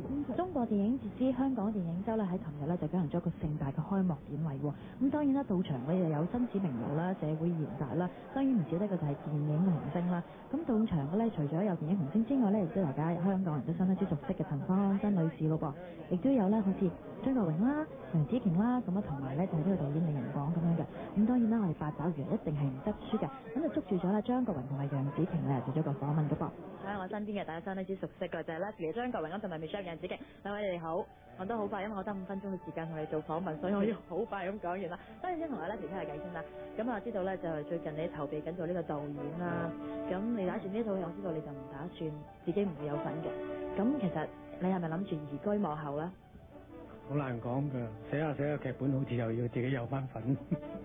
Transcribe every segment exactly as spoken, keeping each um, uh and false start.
中國電影節之香港電影週咧喺琴日咧就舉行咗一個盛大嘅開幕典禮喎。咁當然啦，到場嘅又有紳士名流啦、社會賢達啦，當然唔少得嘅就係電影明星啦。咁到場嘅咧，除咗有電影明星之外咧，亦都大家香港人都相當之熟悉嘅陳方安生女士咯噃，亦都有咧好似張國榮啦、楊紫瓊啦，咁啊同埋咧就係呢個導演李仁廣咁樣嘅。咁當然啦，我哋八爪魚一定係唔得輸嘅，咁就捉住咗啦張國榮同埋楊紫瓊咧做咗個訪問嘅噃。喺我身邊嘅大家相當之熟悉嘅就係 Leslie 張國榮啦同埋 Michelle 楊紫瓊，兩位你哋好。我都好快，因為我得五分鐘嘅時間同你做訪問，所以我要好快咁講完啦。當然先同阿 Leslie 傾下偈先啦。咁啊，知道咧就係最近你籌備緊做呢個導演啦。咁你打算呢套戲，我知道你就唔打算自己唔會有份嘅。咁其實你係咪諗住移居幕後咧？ 好難講㗎，寫下寫下劇本好似又要自己有翻份，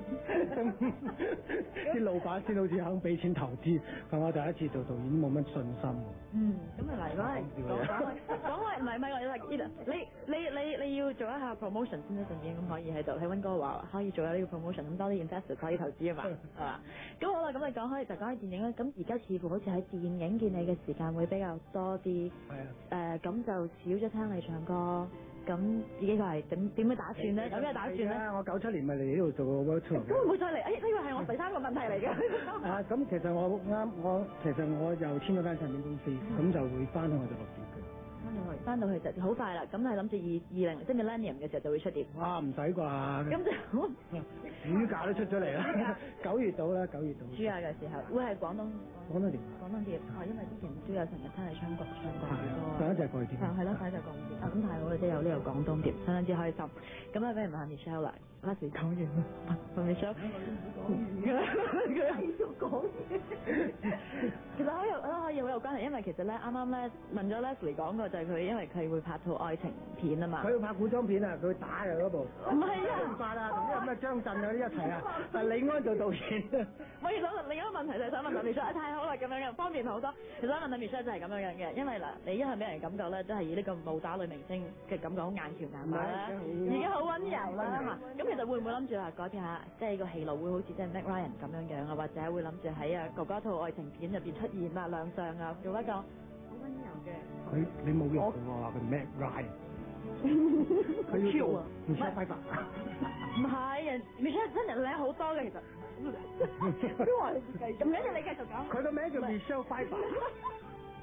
啲老闆先好似肯俾錢投資，咁我第一次做導演冇乜信心。 嗯，咁啊嗱，如果係講講開唔係唔係我你你你你要做一下 promotion 先得，順便咁可以喺度喺溫哥華可以做下呢個 promotion，咁多啲 investor 可以投資啊嘛，係嘛？咁好啦，咁你講開就講開電影啦，咁而家似乎好似喺電影見你嘅時間會比較多啲，係啊，誒、呃、咁就少咗聽你唱歌。咁自己個係點點樣打算咧？有咩打算咧？ 我九七年咪嚟呢度做個 world tour。 咁會唔會再嚟？哎，呢個係我第三個問題嚟嘅。 啊，咁其實我啱我其實我又簽咗間唱片公司，咁、嗯、就會翻去我就錄碟嘅。翻到去，翻到去就好快啦。咁係諗住二二零即係 Millennium 嘅時候就會出碟。哇，唔使啩？咁就暑假都出咗嚟啦，九月到啦，九月到。暑假嘅時候會係廣東。廣東碟，廣東碟，哦，因為之前都有成日聽你唱國唱國語歌，上一隻國語碟，係咯，上一隻國語碟，啊咁太好啦，即係有呢個廣東碟，相當之開心。咁啊，不如問下 Michelle 啦，Leslie 講完啦，問 Michelle，佢繼續講嘢。其實可以都可以好有關係，因為其實咧啱啱咧問咗 Leslie 講過，就係佢因為佢會拍套愛情片啊嘛。佢要拍古裝片啊，佢打嘅嗰部。唔係啊，唔發啊，同啲咩張震嗰啲一齊啊，但李安做導演。我其實另一個問題就係想問下 Michelle，太好啦咁樣嘅，方便好多。其實想問下 Michelle 就係咁樣樣嘅，因為嗱，你一向俾人感覺咧，都係以呢個武打女明星嘅感覺好硬橋硬馬啦，而家好溫柔啦嚇。咁其實會唔會諗住話改變下，即係個戲路會好似即係 Meg Ryan 咁樣樣啊，或者會諗住喺啊哥哥套愛情片入邊出現啊亮相啊，做一個好溫柔嘅。佢你冇用喎，話佢 Meg Ryan，佢要做 Michelle Pfeiffer。唔係，人 Michelle 真人靚好多嘅其實。都話你繼續，唔緊要，你繼續講。佢個名叫 Michelle Pfeiffer。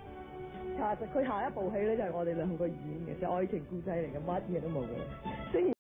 其實佢下一部戲咧就係我哋兩個演嘅，就愛情故仔嚟嘅，乜嘢都冇嘅。